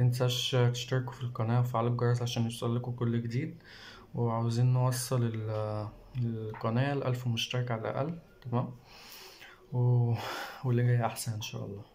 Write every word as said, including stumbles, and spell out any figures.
متنساش تشتركوا في القناة وفعلوا الجرس عشان يوصلكوا كل جديد. وعاوزين نوصل ال- القناة لألف مشترك على الأقل. تمام. و... واللي جاي أحسن إن شاء الله.